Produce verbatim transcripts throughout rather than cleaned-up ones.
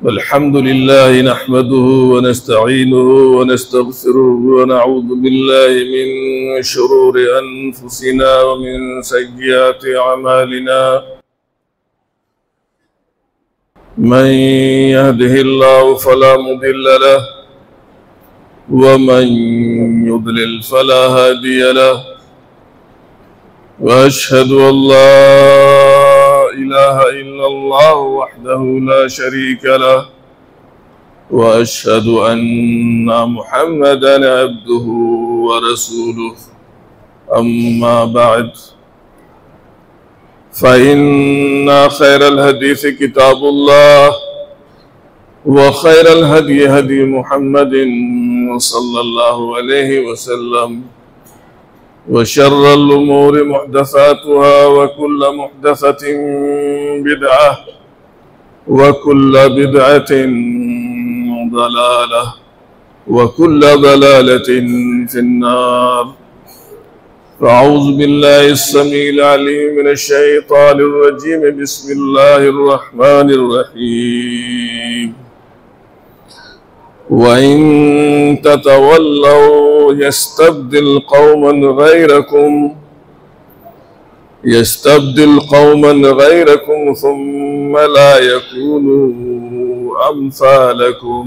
अल्हम्दुलिल्लाह नहमदुहु व नस्तईनुहु व नस्तगफिरुहु व नऊज़ु बिल्लाहि मिन शुरूरि अनफुसिना व मिन सय्यिआति अमालिना मन यहदिहिल्लाहु फला मुदिल्ल लहु व मन युद्लिल फला हादिय लहु व अशहदु अल्ला इलाहा इल्लल्लाह वहदहु ला शरीका लहु व अशहदु अन्ना मुहम्मदन अब्दुहु व रसूलुहु अम्मा बअद फ़इन्ना खैरल हदीस किताबुल्लाह व खैरल हदी हदी मुहम्मदिन सल्लल्लाहु अलैहि वसल्लम व शर्रल उमूरि मुहदसातुहा व कुल्ल मुहदसतिन बिदअह व कुल्ल बिदअतिन दलालह व कुल्ल दलालतिन फिन्नार। अऊज़ु बिल्लाहि अस्समीइल अलीम मिनश शैतानिर रजीम बिस्मिल्लाहिर रहमानिर रहीम। व इन ततवल्लौ यस्तब्दिल कौमन गैरकुम यस्तब्दिल कौमन गैरकुम सुम्मा ला यकूनू अम्सालकुम।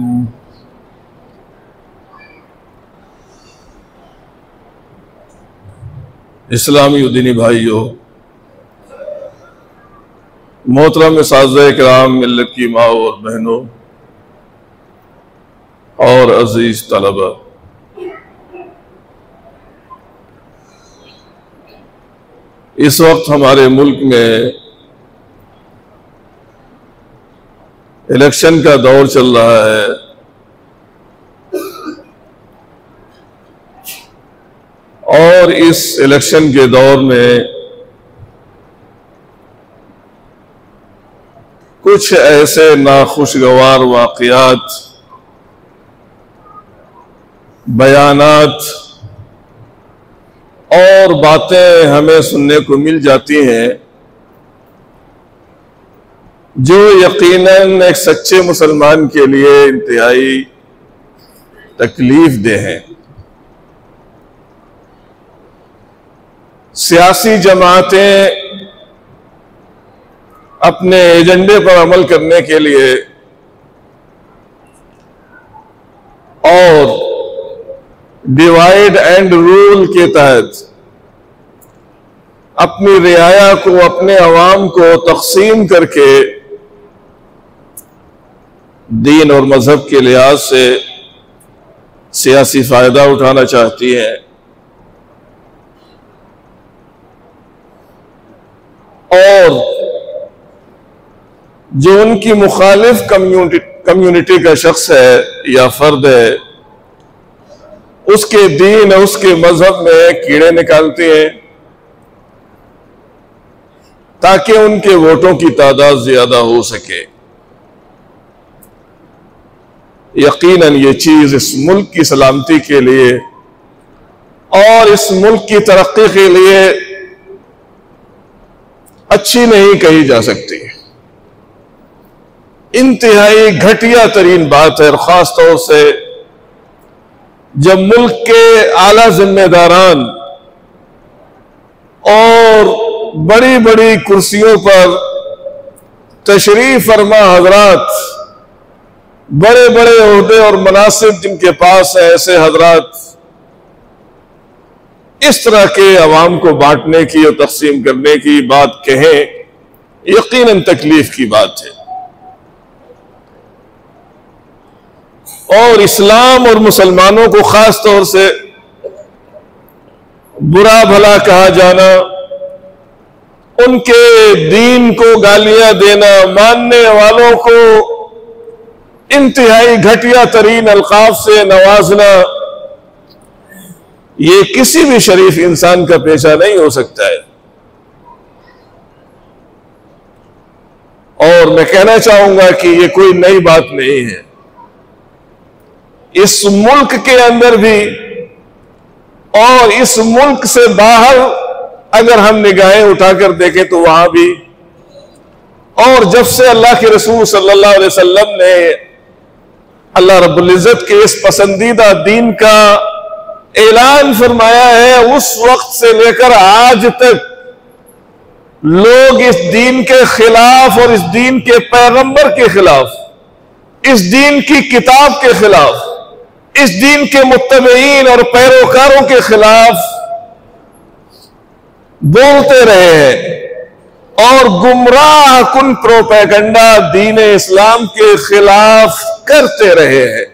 इस्लामी उद्दीनी भाइयों, मोहतरम साज़े किराम, मिल्लत की माँ और बहनों और अजीज तलबा, इस वक्त हमारे मुल्क में इलेक्शन का दौर चल रहा है और इस इलेक्शन के दौर में कुछ ऐसे नाखुशगवार वाक़यात, बयानात और बातें हमें सुनने को मिल जाती हैं जो यकीनन एक सच्चे मुसलमान के लिए इंतहाई तकलीफ दे हैं। सियासी जमातें अपने एजेंडे पर अमल करने के लिए और डिवाइड एंड रूल के तहत अपनी रियाया को, अपने अवाम को तकसीम करके दीन और मजहब के लिहाज से सियासी फायदा उठाना चाहती है। और जो उनकी मुखालिफ कम्युनिटी कम्युनिटी का शख्स है या फर्द है, उसके दीन, उसके मजहब में कीड़े निकालते हैं ताकि उनके वोटों की तादाद ज्यादा हो सके। यकीनन ये चीज इस मुल्क की सलामती के लिए और इस मुल्क की तरक्की के लिए अच्छी नहीं कही जा सकती। इंतहाई घटिया तरीन बात है, और खास तौर से जब मुल्क के आला जिम्मेदारान और बड़ी बड़ी कुर्सियों पर तशरीफ फरमा हजरात, बड़े बड़े ओहदे और मनासिब जिनके पास है, ऐसे हजरात इस तरह के अवाम को बांटने की और तकसीम करने की बात कहें, यकीनन तकलीफ की बात है। और इस्लाम और मुसलमानों को खास तौर से बुरा भला कहा जाना, उनके दीन को गालियां देना, मानने वालों को इंतहाई घटिया तरीन अल्काफ से नवाजना, ये किसी भी शरीफ इंसान का पेशा नहीं हो सकता है। और मैं कहना चाहूंगा कि ये कोई नई बात नहीं है। इस मुल्क के अंदर भी और इस मुल्क से बाहर अगर हम निगाहें उठाकर देखें तो वहां भी और जब से अल्लाह के रसूल सल्लल्लाहु अलैहि वसल्लम ने अल्लाह रब्बुल इज्जत के इस पसंदीदा दीन का ऐलान फरमाया है, उस वक्त से लेकर आज तक लोग इस दीन के खिलाफ और इस दीन के पैगंबर के खिलाफ, इस दीन की किताब के खिलाफ, इस दीन के मुत्तबईन और पैरोकारों के खिलाफ बोलते रहे हैं और गुमराह कुन प्रोपेगेंडा दीन इस्लाम के खिलाफ करते रहे हैं।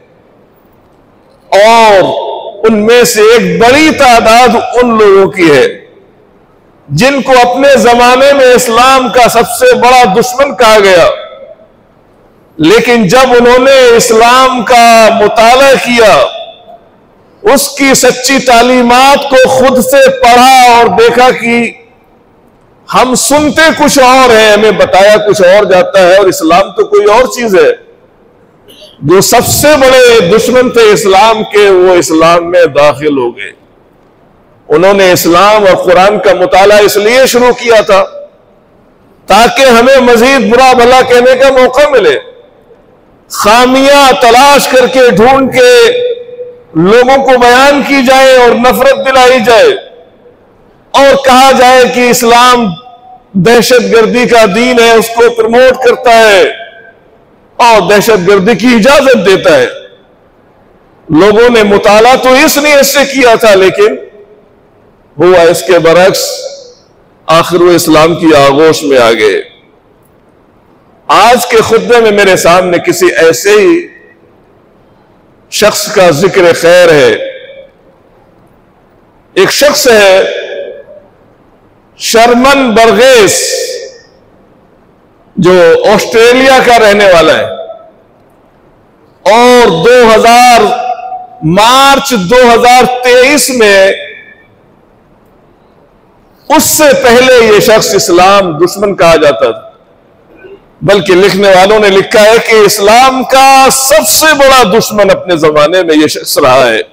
और उनमें से एक बड़ी तादाद उन लोगों की है जिनको अपने जमाने में इस्लाम का सबसे बड़ा दुश्मन कहा गया, लेकिन जब उन्होंने इस्लाम का मुताला किया, उसकी सच्ची तालीमात को खुद से पढ़ा और देखा कि हम सुनते कुछ और है, हमें बताया कुछ और जाता है, और इस्लाम तो कोई और चीज है। जो सबसे बड़े दुश्मन थे इस्लाम के, वो इस्लाम में दाखिल हो गए। उन्होंने इस्लाम और कुरान का मुताला इसलिए शुरू किया था ताकि हमें मजीद बुरा भला कहने का मौका मिले, खामियां तलाश करके ढूंढ के लोगों को बयान की जाए और नफरत दिलाई जाए और कहा जाए कि इस्लाम दहशतगर्दी का दीन है, उसको प्रमोट करता है और दहशतगर्दी की इजाजत देता है। लोगों ने मुताला तो इस नीयत से किया था, लेकिन हुआ इसके बरक्स, आखिर वो इस्लाम की आगोश में आ गए। आज के खुतबे में मेरे सामने किसी ऐसे ही शख्स का जिक्र खैर है। एक शख्स है शर्मन बर्गेस, जो ऑस्ट्रेलिया का रहने वाला है और दो हज़ार मार्च दो हज़ार तेईस में, उससे पहले यह शख्स इस्लाम दुश्मन कहा जाता था, बल्कि लिखने वालों ने लिखा है कि इस्लाम का सबसे बड़ा दुश्मन अपने जमाने में यह शख्स रहा है।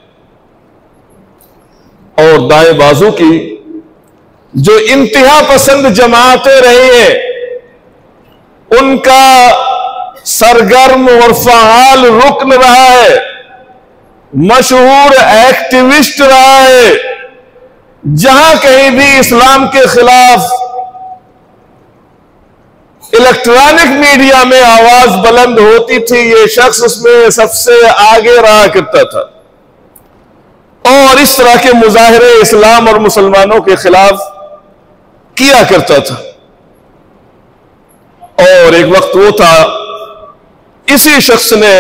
और दाएं बाजू की जो इंतहा पसंद जमातें रही हैं, उनका सरगर्म और फआल रुकन रहा है, मशहूर एक्टिविस्ट रहा है। जहां कहीं भी इस्लाम के खिलाफ इलेक्ट्रॉनिक मीडिया में आवाज बुलंद होती थी, ये शख्स उसमें सबसे आगे रहा करता था और इस तरह के मुजाहिरे इस्लाम और मुसलमानों के खिलाफ किया करता था। और एक वक्त वो था, इसी शख्स ने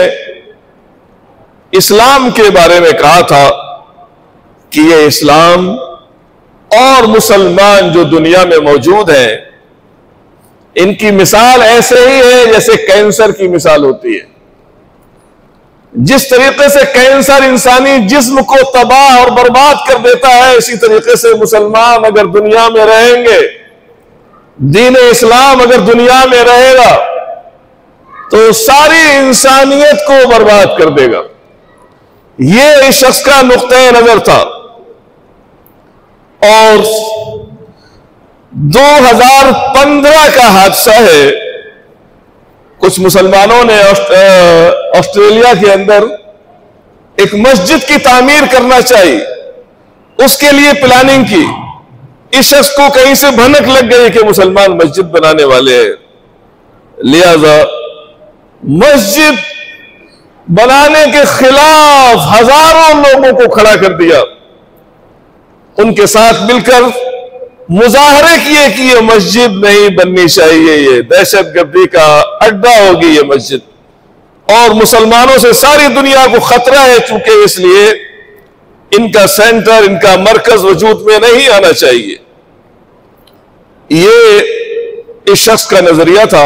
इस्लाम के बारे में कहा था कि ये इस्लाम और मुसलमान जो दुनिया में मौजूद हैं, इनकी मिसाल ऐसे ही है जैसे कैंसर की मिसाल होती है। जिस तरीके से कैंसर इंसानी जिस्म को तबाह और बर्बाद कर देता है, इसी तरीके से मुसलमान अगर दुनिया में रहेंगे, दीन इस्लाम अगर दुनिया में रहेगा, तो सारी इंसानियत को बर्बाद कर देगा। यह इस शख्स का नुक्ता नजर था। और दो हज़ार पंद्रह का हादसा है, कुछ मुसलमानों ने ऑस्ट्रेलिया के अंदर एक मस्जिद की तामीर करना चाहिए, उसके लिए प्लानिंग की। इस शख्स को कहीं से भनक लग गई कि मुसलमान मस्जिद बनाने वाले हैं, लिहाजा मस्जिद बनाने के खिलाफ हजारों लोगों को खड़ा कर दिया। उनके साथ मिलकर मुजाहरे किए कि ये मस्जिद नहीं बननी चाहिए, ये दहशतगर्दी का अड्डा होगी ये मस्जिद, और मुसलमानों से सारी दुनिया को खतरा है, चूंकि इसलिए इनका सेंटर, इनका मरकज वजूद में नहीं आना चाहिए। ये इस शख्स का नजरिया था।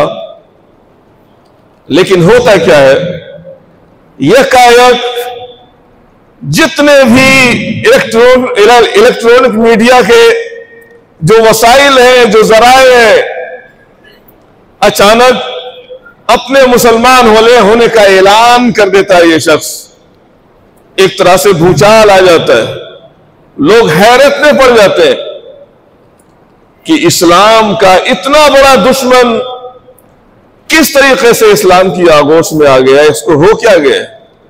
लेकिन होता क्या है, यह कायक जितने भी इलेक्ट्रॉन इलेक्ट्रॉनिक मीडिया के जो वसाइल हैं, जो जराए हैं, अचानक अपने मुसलमान होने होने का ऐलान कर देता है। ये शख्स एक तरह से भूचाल आ जाता है, लोग हैरत में पड़ जाते हैं कि इस्लाम का इतना बड़ा दुश्मन किस तरीके से इस्लाम की आगोश में आ गया, इसको हो क्या गया।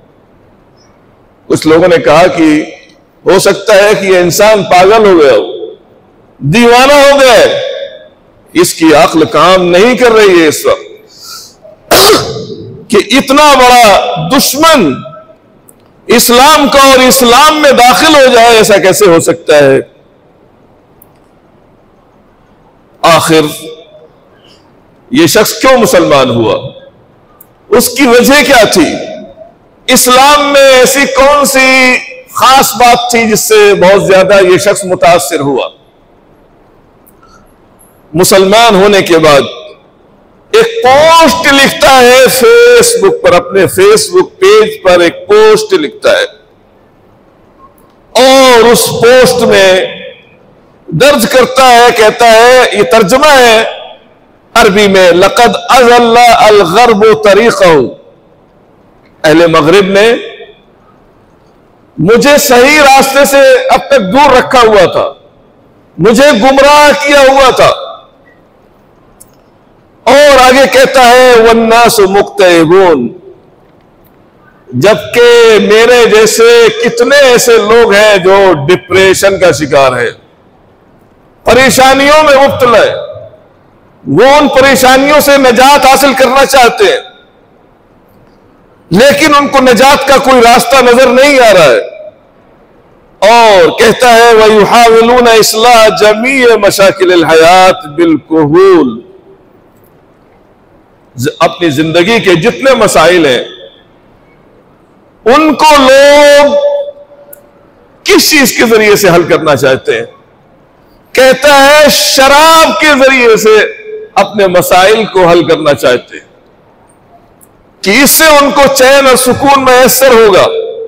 कुछ लोगों ने कहा कि हो सकता है कि यह इंसान पागल हो गया, दीवाना हो गया है, इसकी अक्ल काम नहीं कर रही है इस वक्त कि इतना बड़ा दुश्मन इस्लाम का और इस्लाम में दाखिल हो जाए, ऐसा कैसे हो सकता है। आखिर यह शख्स क्यों मुसलमान हुआ, उसकी वजह क्या थी, इस्लाम में ऐसी कौन सी खास बात थी जिससे बहुत ज्यादा यह शख्स मुतासिर हुआ। मुसलमान होने के बाद एक पोस्ट लिखता है फेसबुक पर, अपने फेसबुक पेज पर एक पोस्ट लिखता है और उस पोस्ट में दर्ज करता है, कहता है, ये तर्जुमा है अरबी में, लक़द अज़ल्ला अल-ग़र्ब तरीक़हु, अहले मग़रिब ने मुझे सही रास्ते से अब तक दूर रखा हुआ था, मुझे गुमराह किया हुआ था। और आगे कहता है वन्नासु मुक्तइबून, जबकि मेरे जैसे कितने ऐसे लोग हैं जो डिप्रेशन का शिकार है, परेशानियों में मुब्तला है, वो उन परेशानियों से निजात हासिल करना चाहते हैं लेकिन उनको निजात का कोई रास्ता नजर नहीं आ रहा है। और कहता है वयुहाविलून इस्लाह जमीअ मशाकिल हयात बिलकुहूल, अपनी जिंदगी के जितने मसाइल हैं उनको लोग किस चीज के जरिए से हल करना चाहते हैं। कहता है शराब के जरिए से अपने मसाइल को हल करना चाहते हैं कि इससे उनको चैन और सुकून मैसर होगा।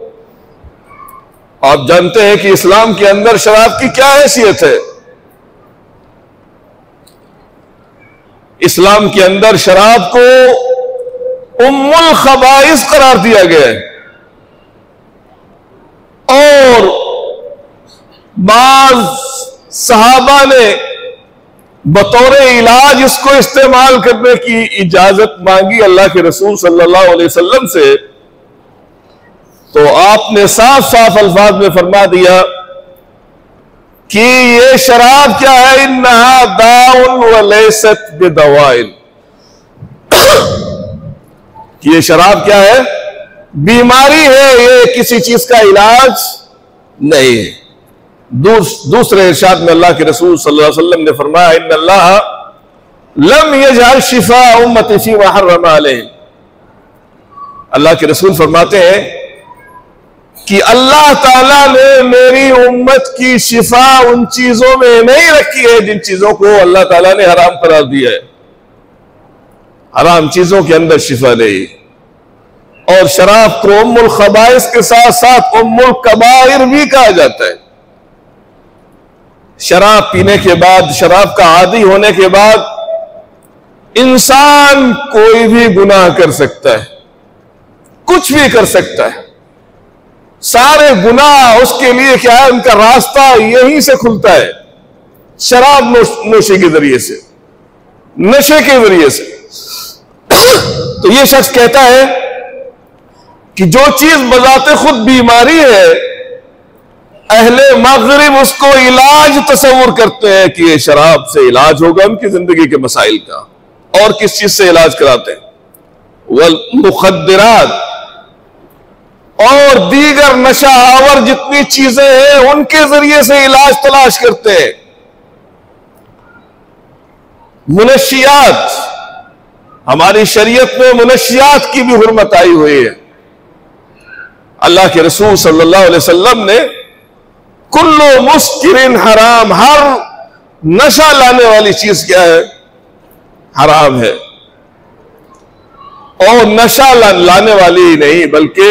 आप जानते हैं कि इस्लाम के अंदर शराब की क्या हैसियत है। इस्लाम के अंदर शराब को उम्मुल खबाइस करार दिया गया है और बाज सहाबा ने बतौर इलाज इसको इस्तेमाल करने की इजाजत मांगी अल्लाह के रसूल सल्लल्लाहु अलैहि वसल्लम से, तो आपने साफ साफ अल्फाज में फरमा दिया कि ये शराब क्या है, इन्नहा दाउन व लैसत बिदवाइन, कि ये शराब क्या है, बीमारी है, ये किसी चीज का इलाज नहीं है। दूस, दूसरे इरशाद में अल्लाह के रसूल सल्लल्लाहु अलैहि वसल्लम ने फरमाया इन्नल्लाह लम यजअल शिफा उम्मती फी मा हर्रम अलैहिम, अल्लाह के रसूल फरमाते हैं कि अल्लाह ताला ने मेरी उम्मत की शिफा उन चीजों में नहीं रखी है जिन चीजों को अल्लाह ताला ने हराम करार दिया है। हराम चीजों के अंदर शिफा नहीं। और शराब को उम्मुल खबाइस के साथ साथ उम्मुल कबाइर भी कहा जाता है। शराब पीने के बाद, शराब का आदी होने के बाद इंसान कोई भी गुनाह कर सकता है, कुछ भी कर सकता है। सारे गुनाह उसके लिए क्या है, उनका रास्ता यहीं से खुलता है, शराब नोशी के जरिए से, नशे के जरिए से। तो ये शख्स कहता है कि जो चीज बजाते खुद बीमारी है, अहले मगरिब उसको इलाज तस्वुर करते हैं कि ये शराब से इलाज होगा उनकी जिंदगी के मसाइल का। और किस चीज से इलाज कराते हैं, वल मुखद्दरात और दीगर नशा आवर जितनी चीजें हैं उनके जरिए से इलाज तलाश करते हैं। मुनशियात, हमारी शरीयत में मुनशियात की भी हुर्मत आई हुई है। अल्लाह के रसूल सल्लल्लाहु अलैहि वसल्लम ने कुल्लु मुस्किरिन हराम, हर नशा लाने वाली चीज क्या है, हराम है। और नशा ला, लाने वाली ही नहीं बल्कि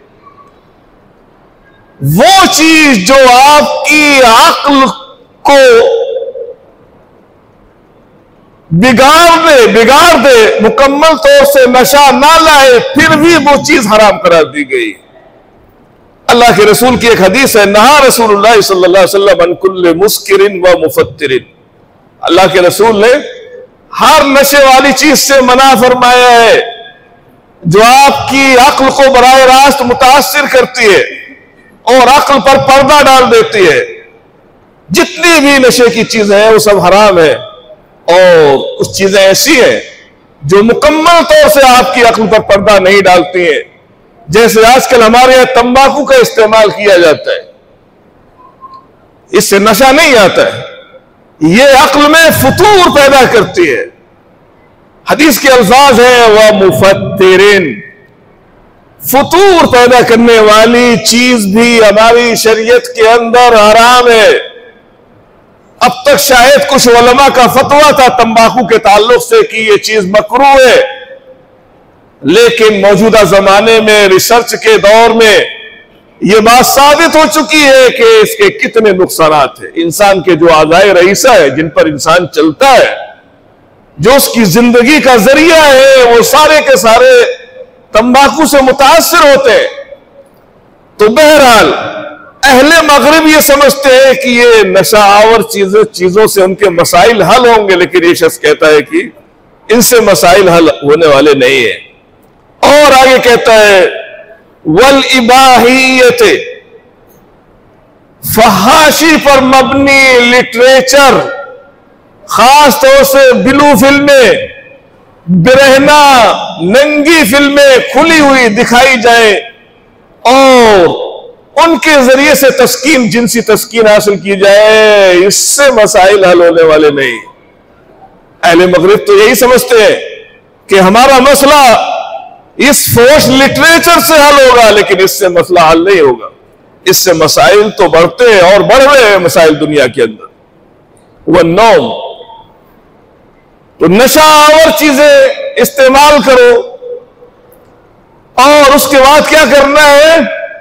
वो चीज जो आपकी अक्ल को बिगाड़ दे बिगाड़ दे मुकम्मल तौर से नशा ना लाए, फिर भी वो चीज हराम करार दी गई। अल्लाह के रसूल की एक हदीस है, नहा रसूलुल्लाह सल्लल्लाहु अलैहि वसल्लम अन कुल्ले मुस्किरिन व मुफत्तिरिन, अल्लाह के रसूल ने हर नशे वाली चीज से मना फरमाया है जो आपकी अक्ल को बराह रास्त मुतासिर करती है और अक्ल पर पर्दा डाल देती है। जितनी भी नशे की चीजें हैं वो सब हराम है, और कुछ चीजें ऐसी हैं जो मुकम्मल तौर से आपकी अक्ल पर पर्दा नहीं डालती हैं। जैसे आजकल हमारे यहां तंबाकू का इस्तेमाल किया जाता है, इससे नशा नहीं आता है, ये अक्ल में फुतूर पैदा करती है। हदीस के अल्फाज है वह मुफत्तिरिन, फुतूर पैदा करने वाली चीज भी हमारी शरीयत के अंदर हराम है। अब तक शायद कुछ उलमा का फतवा था तंबाकू के ताल्लुक से कि यह चीज मकरूह है, लेकिन मौजूदा जमाने में रिसर्च के दौर में यह बात साबित हो चुकी है कि इसके कितने नुकसानात हैं। इंसान के जो आज़ाए रईसा है, जिन पर इंसान चलता है, जो उसकी जिंदगी का जरिया है, वो सारे के सारे तंबाकू से मुतासिर होते हैं। तो बहरहाल अहले मगरिब ये समझते हैं कि ये नशा आवर चीजों चीजों से उनके मसाइल हल होंगे, लेकिन ये शख्स कहता है कि इनसे मसाइल हल होने वाले नहीं है। और आगे कहता है वल इबाहियत, फहाशी पर मबनी लिटरेचर, खास तौर से ब्लू फिल्में, बिरहना नंगी फिल्में खुली हुई दिखाई जाए और उनके जरिए से तस्कीन, जिनसी तस्कीन हासिल की जाए, इससे मसाइल हल होने वाले नहीं। अहले मगरिब तो यही समझते हैं कि हमारा मसला इस फोर्स लिटरेचर से हल होगा, लेकिन इससे मसला हल नहीं होगा। इससे मसाइल तो बढ़ते हैं और बढ़ रहे हैं मसाइल दुनिया के अंदर। वह नौम, तो नशा और चीजें इस्तेमाल करो और उसके बाद क्या करना है,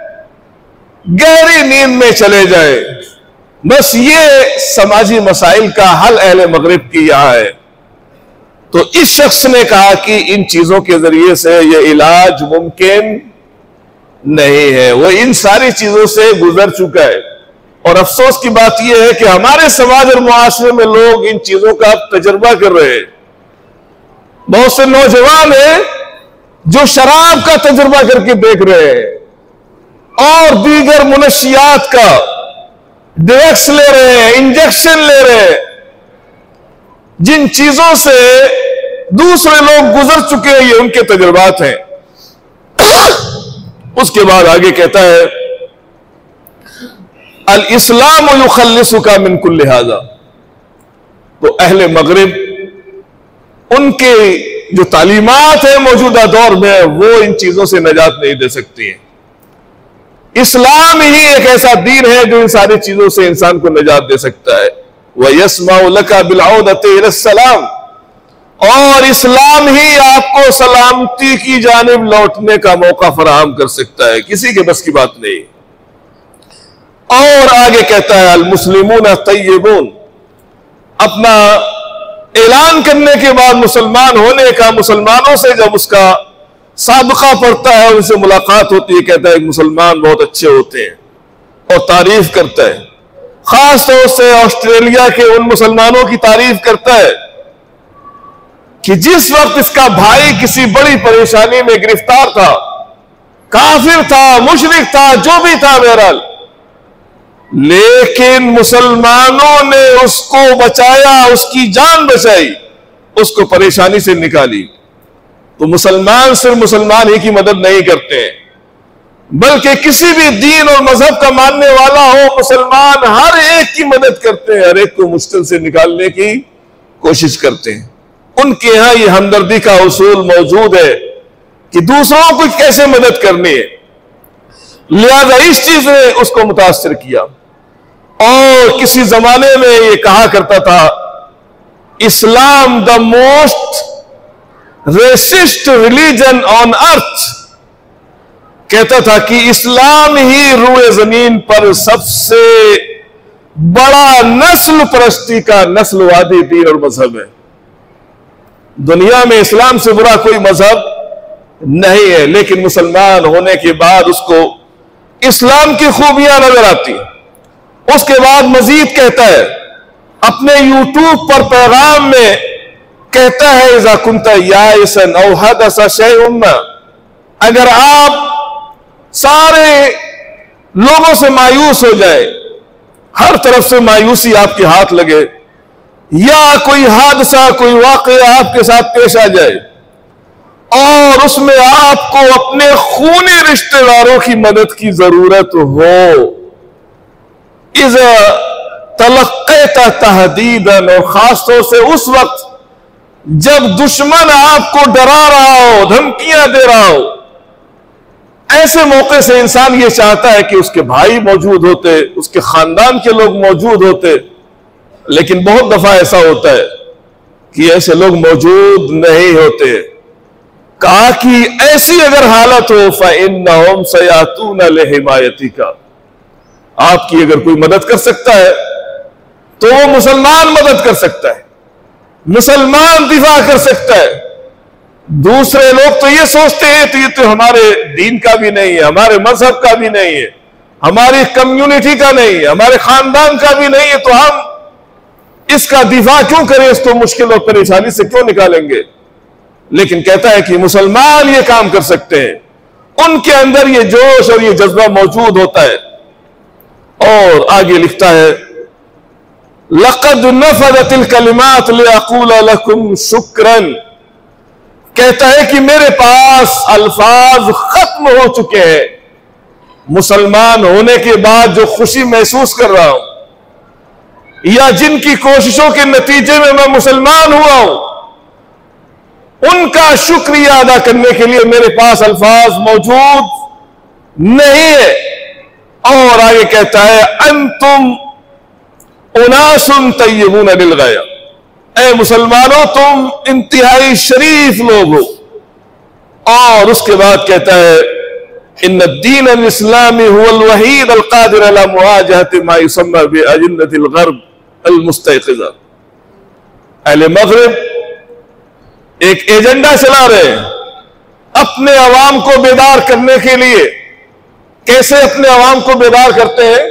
गहरी नींद में चले जाए। बस ये समाजी मसाइल का हल अहले मगरिब की यहां है। तो इस शख्स ने कहा कि इन चीजों के जरिए से यह इलाज मुमकिन नहीं है, वह इन सारी चीजों से गुजर चुका है। और अफसोस की बात यह है कि हमारे समाज और मुआशरे में लोग इन चीजों का तजुर्बा कर रहे हैं। बहुत से नौजवान हैं जो शराब का तजुर्बा करके देख रहे हैं और दीगर मुनशियात का ड्रग्स ले रहे हैं, इंजेक्शन ले रहे हैं, जिन चीजों से दूसरे लोग गुजर चुके हैं, ये उनके तजुर्बात हैं। उसके बाद आगे कहता है अल इस्लाम युखल्लिसुका मिन कुल्लि हाज़ा। तो अहले मगरिब उनके जो तालीमात है मौजूदा दौर में, वो इन चीजों से निजात नहीं दे सकती है। इस्लाम ही एक ऐसा दीन है जो इन सारी चीजों से इंसान को निजात दे सकता है। वह यस्माउ लका बिलऔदति इलस्सलाम, और इस्लाम ही आपको सलामती की जानिब लौटने का मौका फराहम कर सकता है, किसी के बस की बात नहीं। और आगे कहता है अल मुस्लिमून तय्यबून, अपना ऐलान करने के बाद मुसलमान होने का, मुसलमानों से जब उसका साबका पड़ता है, उनसे मुलाकात होती है, कहता है मुसलमान बहुत अच्छे होते हैं और तारीफ करता है। खास तौर से ऑस्ट्रेलिया के उन मुसलमानों की तारीफ करता है कि जिस वक्त इसका भाई किसी बड़ी परेशानी में गिरफ्तार था, काफिर था, मुशरिक था, जो भी था बहरहाल, लेकिन मुसलमानों ने उसको बचाया, उसकी जान बचाई, उसको परेशानी से निकाली। तो मुसलमान सिर्फ मुसलमान ही की मदद नहीं करते, बल्कि किसी भी दीन और मजहब का मानने वाला हो, मुसलमान हर एक की मदद करते हैं, हर एक को मुश्किल से निकालने की कोशिश करते हैं। उनके यहां ये हमदर्दी का उसूल मौजूद है कि दूसरों को कैसे मदद करनी है। लिहाजा इस चीज ने उसको मुतासिर किया। और किसी जमाने में ये कहा करता था Islam the most racist religion on earth, कहता था कि इस्लाम ही रूए जमीन पर सबसे बड़ा नस्ल परस्ती का नस्लवादी दीन और मजहब है। दुनिया में इस्लाम से बुरा कोई मजहब नहीं है, लेकिन मुसलमान होने के बाद उसको इस्लाम की खूबियां नजर आती। उसके बाद मजीद कहता है अपने यूट्यूब पर पैगाम में कहता है इज़ा कुंता याइसन औ हदसा शैउन, अगर आप सारे लोगों से मायूस हो जाए, हर तरफ से मायूसी आपके हाथ लगे, या कोई हादसा कोई वाकया आपके साथ पेश आ जाए और उसमें आपको अपने खूनी रिश्तेदारों की मदद की जरूरत हो, इज़ा तलक़्क़ैता तहदीदन, और खासतौर से उस वक्त जब दुश्मन आपको डरा रहा हो, धमकियां दे रहा हो, ऐसे मौके से इंसान ये चाहता है कि उसके भाई मौजूद होते, उसके खानदान के लोग मौजूद होते, लेकिन बहुत दफा ऐसा होता है कि ऐसे लोग मौजूद नहीं होते। कहा कि ऐसी अगर हालत हो फ़इन्नहुम सयातून लिहिमायतिका, आपकी अगर कोई मदद कर सकता है तो वो मुसलमान मदद कर सकता है, मुसलमान दिफा कर सकता है। दूसरे लोग तो ये सोचते हैं तो ये तो हमारे दीन का भी नहीं है, हमारे मजहब का भी नहीं है, हमारी कम्युनिटी का नहीं है, हमारे खानदान का भी नहीं है, तो हम इसका दिफा क्यों करें, इसको मुश्किल और परेशानी से क्यों निकालेंगे। लेकिन कहता है कि मुसलमान ये काम कर सकते हैं, उनके अंदर ये जोश और ये जज्बा मौजूद होता है। और आगे लिखता है लक़द नफ़दतिल कलिमात लिअक़ूल लकुम शुक्रन, कहता है कि मेरे पास अल्फाज खत्म हो चुके हैं, मुसलमान होने के बाद जो खुशी महसूस कर रहा हूं, या जिनकी कोशिशों के नतीजे में मैं मुसलमान हुआ हूं, उनका शुक्रिया अदा करने के लिए मेरे पास अल्फाज मौजूद नहीं है। और आगे कहता है अंतुम उनासुन तय्यबून बिलग़या, ऐ मुसलमानों तुम इंतहाई शरीफ लोग हो। और उसके बाद कहता है इन्न दीन अल इस्लामी हुवल वहीद अल क़ादिर अला मुवाजहति मा युसम्मा बि अजिन्नतिल ग़र्ब अल मुस्तयक़िज़ा। अहले मग़रिब एक एजेंडा चला रहे हैं अपने अवाम को बेदार करने के लिए। कैसे अपने अवाम को बेदार करते हैं?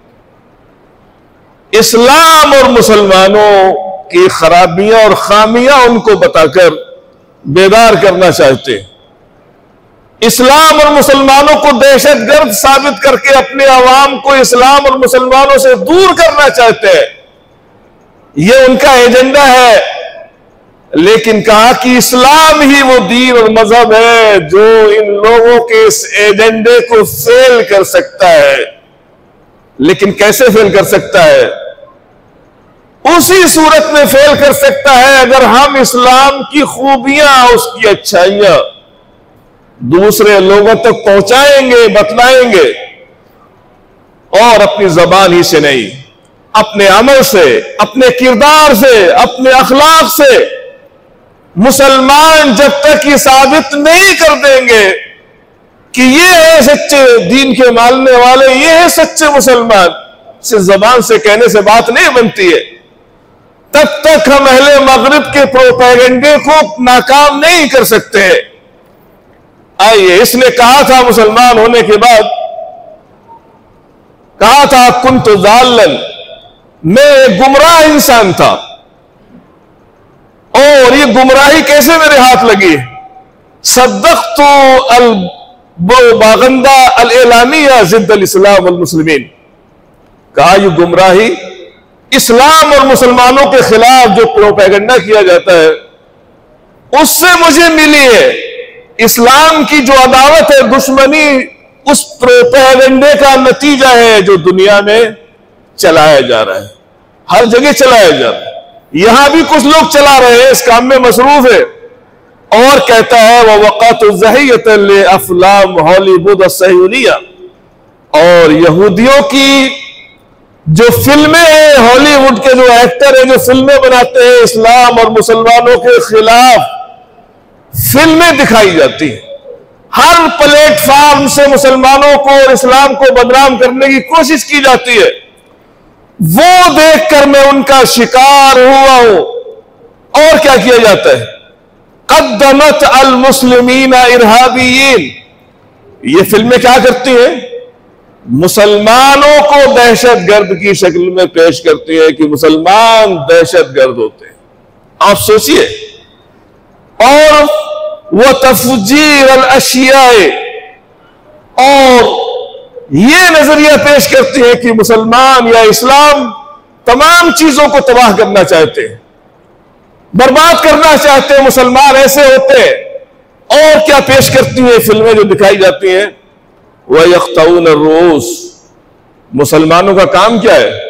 इस्लाम और मुसलमानों की खराबियां और खामियां उनको बताकर बेदार करना चाहते हैं। इस्लाम और मुसलमानों को दहशतगर्द साबित करके अपने अवाम को इस्लाम और मुसलमानों से दूर करना चाहते हैं, यह उनका एजेंडा है। लेकिन कहा कि इस्लाम ही वो दीन और मजहब है जो इन लोगों के इस एजेंडे को फेल कर सकता है। लेकिन कैसे फेल कर सकता है? उसी सूरत में फेल कर सकता है अगर हम इस्लाम की खूबियां, उसकी अच्छाइयां दूसरे लोगों तक पहुंचाएंगे, बतलाएंगे, और अपनी जबान ही से नहीं, अपने अमल से, अपने किरदार से, अपने अखलाक से। मुसलमान जब तक ये साबित नहीं कर देंगे कि ये है सच्चे दीन के मानने वाले, ये है सच्चे मुसलमान, सिर्फ जबान से कहने से बात नहीं बनती है, तब तक हम अहले मगरिब के प्रोपेगेंडे को नाकाम नहीं कर सकते। आइए, इसने कहा था मुसलमान होने के बाद, कहा था कुन्तु ज़ाल्लन, मैं एक गुमराह इंसान था, और ये गुमराही कैसे मेरे हाथ लगी? सद्दक़्तु अल बागंदा अल एलामिया ज़िद्द अल इस्लाम वल मुस्लिमीन। कहा ये गुमराही इस्लाम और मुसलमानों के खिलाफ जो प्रोपेगेंडा किया जाता है उससे मुझे मिली है। इस्लाम की जो अदावत है, दुश्मनी, उस प्रोपेगेंडे का नतीजा है जो दुनिया में चलाया जा रहा है, हर जगह चलाया जा रहा है। यहां भी कुछ लोग चला रहे हैं, इस काम में मसरूफ है। और कहता है वह वक़त ज़हियत ले अफ़लाम हॉलीवुड सह्यूनिया, और यहूदियों की जो फिल्में हैं, हॉलीवुड के जो एक्टर हैं जो फिल्में बनाते हैं इस्लाम और मुसलमानों के खिलाफ फिल्में दिखाई जाती हैं, हर प्लेटफॉर्म से मुसलमानों को और इस्लाम को बदनाम करने की कोशिश की जाती है। वो देखकर मैं उनका शिकार हुआ हूं। और क्या किया जाता है? क़द्दमत अल मुस्लिमीना इरहाबियीन, ये फिल्में क्या करती हैं? मुसलमानों को दहशतगर्द की शक्ल में पेश करती है कि मुसलमान दहशतगर्द होते हैं। आप सोचिए, और वह तफजीर अल अशियाए, और ये नजरिया पेश करती है कि मुसलमान या इस्लाम तमाम चीजों को तबाह करना चाहते हैं, बर्बाद करना चाहते हैं, मुसलमान ऐसे होते हैं। और क्या पेश करती हैं फिल्में जो दिखाई जाती हैं, वह यख्तऊन रूस, मुसलमानों का काम क्या है?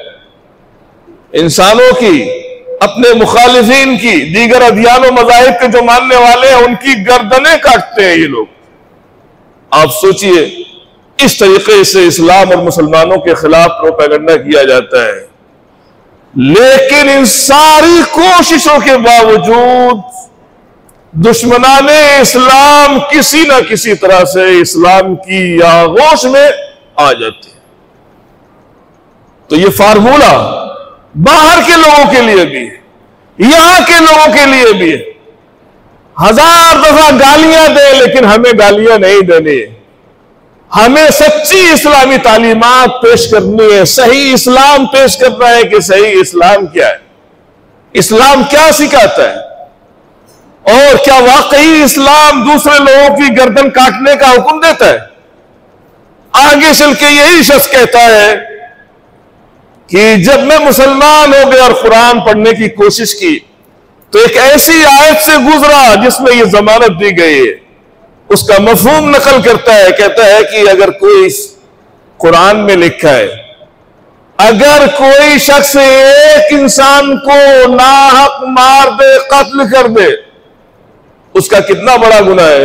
इंसानों की, अपने मुखालिफिन की, दीगर अदियान मज़ाहिब के जो मानने वाले हैं उनकी गर्दनें काटते हैं ये लोग। आप सोचिए, इस तरीके से इस्लाम और मुसलमानों के खिलाफ प्रोपेगेंडा किया जाता है। लेकिन इन सारी कोशिशों के बावजूद दुश्मनाने इस्लाम किसी ना किसी तरह से इस्लाम की आगोश में आ जाते हैं। तो ये फार्मूला बाहर के लोगों के लिए भी है, यहां के लोगों के लिए भी है। हजार दफा गालियां दे, लेकिन हमें गालियां नहीं देनी है, हमें सच्ची इस्लामी तालीमात पेश करनी है, सही इस्लाम पेश करना है कि सही इस्लाम क्या है, इस्लाम क्या सिखाता है, और क्या वाकई इस्लाम दूसरे लोगों की गर्दन काटने का हुक्म देता है। आगे चल के यही शख्स कहता है कि जब मैं मुसलमान हो गया और कुरान पढ़ने की कोशिश की तो एक ऐसी आयत से गुजरा जिसमें यह जमानत दी गई है। उसका मफहूम नकल करता है, कहता है कि अगर कोई कुरान में लिखा है, अगर कोई शख्स एक इंसान को नाहक मार दे, कत्ल कर दे, उसका कितना बड़ा गुनाह है?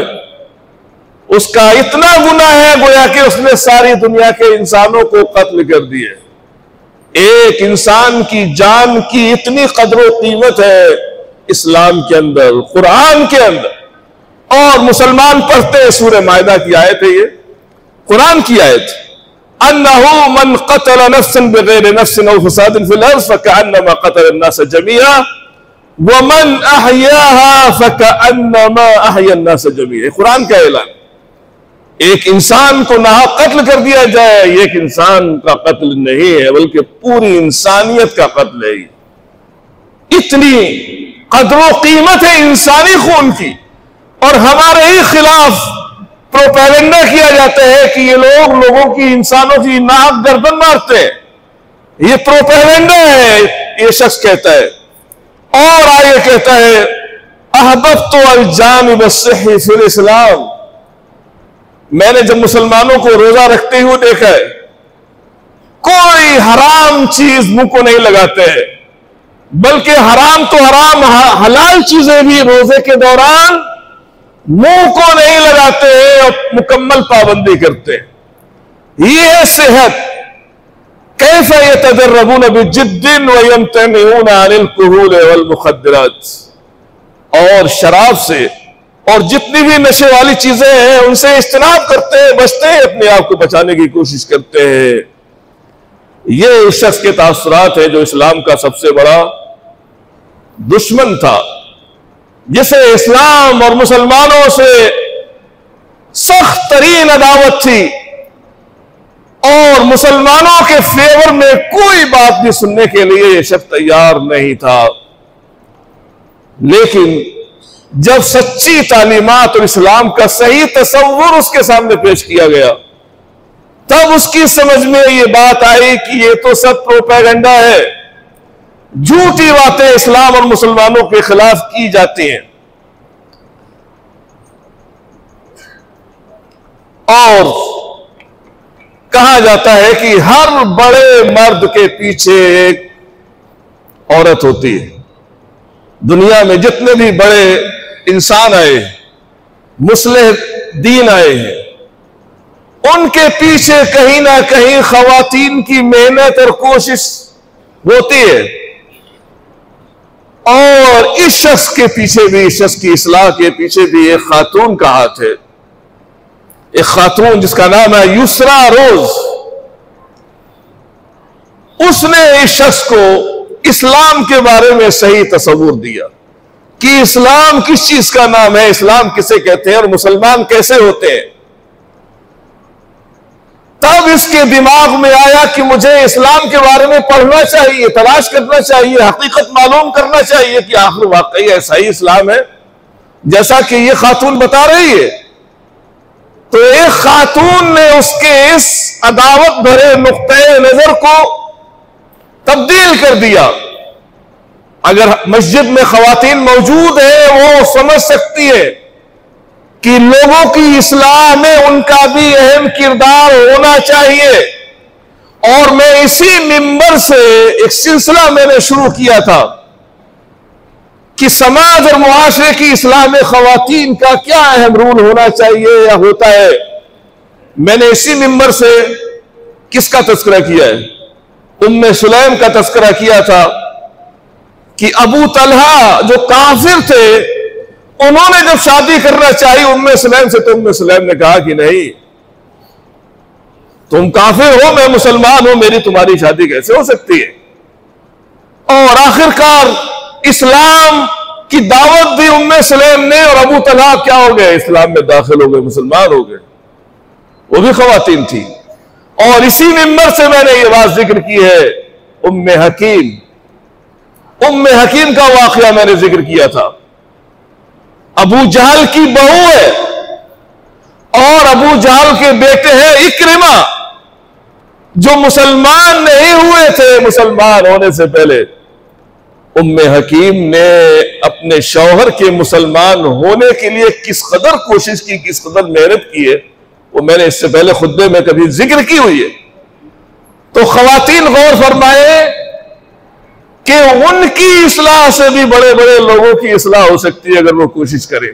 उसका इतना गुनाह है गोया कि उसने सारी दुनिया के इंसानों को कत्ल कर दिया। एक इंसान की जान की इतनी कदर कीमत है इस्लाम के अंदर, कुरान के अंदर। और मुसलमान पढ़ते हैं, सूरह मायदा की आयत है ये, कुरान की आयत, अन्नहु मन क़तल नफ्सन बिग़ैरि नफ्सिन औ फ़सादिन फ़िल अर्ज़ फ़कअन्नमा क़तल अन्नास जमीआ व मन अहयाहा फ़कअन्नमा अहया अन्नास जमीआ। कुरान का ऐलान, एक इंसान को नाहक कत्ल कर दिया जाए, एक इंसान का कत्ल नहीं है बल्कि पूरी इंसानियत का कत्ल है। इतनी कदर कीमत है इंसानी खून की, और हमारे ही खिलाफ प्रोपेगेंडा किया जाता है कि ये लोग लोगों की, इंसानों की नाहक गर्दन मारते हैं। ये प्रोपेगेंडा है, ये शख्स कहता है। और आगे कहता है, अहबब्तु अल जानिब अस्सही फिल इस्लाम, मैंने जब मुसलमानों को रोजा रखते हुए देखा है, कोई हराम चीज मुंह को नहीं लगाते हैं, बल्कि हराम तो हराम, हलाल चीजें भी रोजे के दौरान मुंह को नहीं लगाते हैं और मुकम्मल पाबंदी करते हैं। ये है सेहत। कैफ़ यतदर्रबून बिजिद्दिन व यम्तनिऊन अनिल कुहूल वल मुखद्दरात, और शराब से और जितनी भी नशे वाली चीजें हैं उनसे इज्तनाब करते हैं, बचते हैं, अपने आप को बचाने की कोशिश करते हैं। ये उस शख्स के तासुरात है जो इस्लाम का सबसे बड़ा दुश्मन था, जिसे इस्लाम और मुसलमानों से सख्त तरीन अदावत थी, और मुसलमानों के फेवर में कोई बात भी सुनने के लिए यह शख्स तैयार नहीं था। लेकिन जब सच्ची तालीमात और इस्लाम का सही तस्वुर उसके सामने पेश किया गया, तब उसकी समझ में यह बात आई कि यह तो सब प्रोपेगेंडा है, झूठी बातें इस्लाम और मुसलमानों के खिलाफ की जाती हैं। और कहा जाता है कि हर बड़े मर्द के पीछे एक औरत होती है। दुनिया में जितने भी बड़े इंसान आए, मुस्लिह दीन आए हैं, उनके पीछे कहीं ना कहीं खवातीन की मेहनत और कोशिश होती है। और इस शख्स के पीछे भी, इस शख्स की इस्लाह के पीछे भी एक खातून का हाथ है। एक खातून जिसका नाम है युसरा रोज, उसने इस शख्स को इस्लाम के बारे में सही तस्वुर दिया कि इस्लाम किस चीज का नाम है, इस्लाम किसे कहते हैं और मुसलमान कैसे होते हैं। तब इसके दिमाग में आया कि मुझे इस्लाम के बारे में पढ़ना चाहिए, तलाश करना चाहिए, हकीकत मालूम करना चाहिए कि आखिर वाकई ऐसा ही इस्लाम है। जैसा कि ये खातून बता रही है। तो एक खातून ने उसके इस अदावत भरे नुक्ते नजर को तब्दील कर दिया। अगर मस्जिद में खवातीन मौजूद है, वो समझ सकती है कि लोगों की इस्लाह में उनका भी अहम किरदार होना चाहिए। और मैं इसी मिंबर से एक सिलसिला मैंने शुरू किया था कि समाज और मुआशरे की इस्लाह में खवातीन का क्या अहम रूल होना चाहिए या होता है। मैंने इसी मिंबर से किसका तस्करा किया है? उम्मे सुलैम का तस्करा किया था कि अबू तलहा जो काफिर थे, उन्होंने जब शादी करना चाहिए उम्मे सुलैम से, तो उम्मे सुलैम ने कहा कि नहीं, तुम काफिर हो, मैं मुसलमान हूं, मेरी तुम्हारी शादी कैसे हो सकती है। और आखिरकार इस्लाम की दावत दी उम्मे सुलैम ने, और अबू तलहा क्या हो गए? इस्लाम में दाखिल हो गए, मुसलमान हो गए। वो भी खवातीन थी। और इसी मिंबर से मैंने ये बात जिक्र की है, उम्मे हकीम उम्मे हकीम का वाकया मैंने जिक्र किया था। अबू जहल की बहू है और अबू जहल के बेटे हैं इक्रिमा, जो मुसलमान नहीं हुए थे मुसलमान होने से पहले। उम्मे हकीम ने अपने शौहर के मुसलमान होने के लिए किस कदर कोशिश की, किस कदर मेहनत की है, वो मैंने इससे पहले खुतबे में कभी जिक्र की हुई है। तो खवातीन गौर फरमाए कि उनकी इस्लाह से भी बड़े बड़े लोगों की इस्लाह हो सकती है अगर वो कोशिश करें।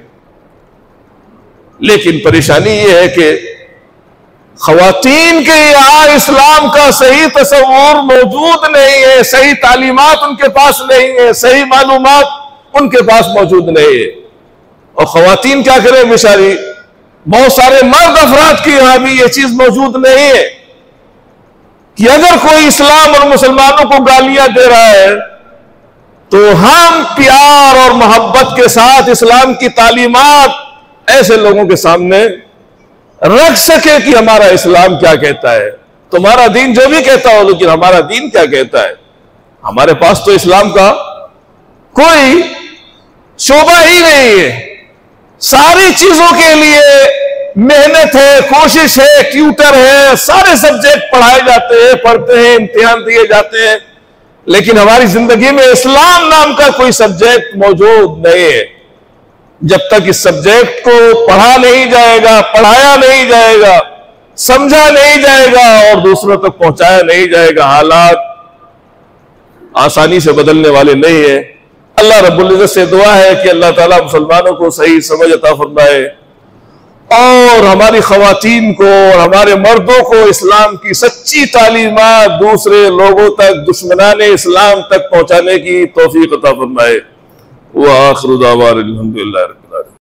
लेकिन परेशानी ये है कि खवातीन के यहाँ इस्लाम का सही तस्वुर मौजूद नहीं है, सही तालीमात उनके पास नहीं है, सही मालूमात उनके पास मौजूद नहीं है। और खवातीन क्या करें बेचारी, बहुत सारे मर्द अफराद की यहां भी ये चीज मौजूद नहीं है कि अगर कोई इस्लाम और मुसलमानों को गालियां दे रहा है तो हम प्यार और मोहब्बत के साथ इस्लाम की तालीमात ऐसे लोगों के सामने रख सके कि हमारा इस्लाम क्या कहता है। तुम्हारा दीन जो भी कहता हो, लेकिन हमारा दीन क्या कहता है। हमारे पास तो इस्लाम का कोई शोभा ही नहीं है। सारी चीजों के लिए मेहनत है, कोशिश है, ट्यूटर है, सारे सब्जेक्ट पढ़ाए जाते हैं, पढ़ते हैं, इम्तिहान दिए जाते हैं, लेकिन हमारी जिंदगी में इस्लाम नाम का कोई सब्जेक्ट मौजूद नहीं है। जब तक इस सब्जेक्ट को पढ़ा नहीं जाएगा, पढ़ाया नहीं जाएगा, समझा नहीं जाएगा और दूसरों तक पहुंचाया नहीं जाएगा, हालात आसानी से बदलने वाले नहीं है। अल्लाह रब्बुल इज्जत से दुआ है कि अल्लाह ताला मुसलमानों को सही समझ अता फरमाए और हमारी खवातीन को और हमारे मर्दों को इस्लाम की सच्ची तालीमात दूसरे लोगों तक, दुश्मनाने इस्लाम तक पहुंचाने की तौफीक अता फरमाए। व आखिरु दावाना अल्हम्दुलिल्लाह रब्बिल आलमीन।